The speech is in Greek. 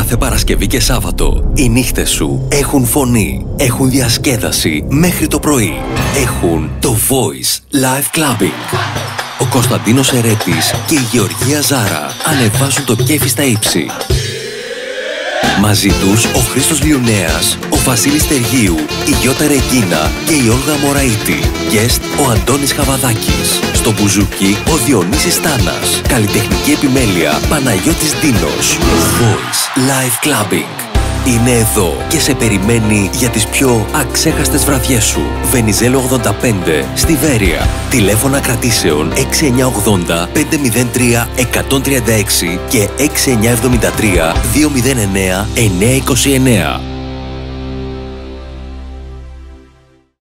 Κάθε Παρασκευή και Σάββατο οι νύχτες σου έχουν φωνή, έχουν διασκέδαση μέχρι το πρωί. Έχουν το Voice Live Clubbing. Ο Κωνσταντίνος Ερέτης και η Γεωργία Ζάρα ανεβάζουν το κέφι στα ύψη. Μαζί τους ο Χρήστος Λιουνέας, ο Βασίλης Τεργίου, η Γιώτα Ρεγκίνα και η Όλγα Μωραΐτη. Guest ο Αντώνης Χαβαδάκης. Στο μπουζούκι ο Διονύσης Τάνας. Καλλιτεχνική επιμέλεια Παναγιώτης Ντίνος. Voice Live Clubbing. Είναι εδώ και σε περιμένει για τις πιο αξέχαστες βραδιές σου. Βενιζέλο 85 στη Βέρεια. Τηλέφωνα κρατήσεων 6980 503 136 και 6973 209 929.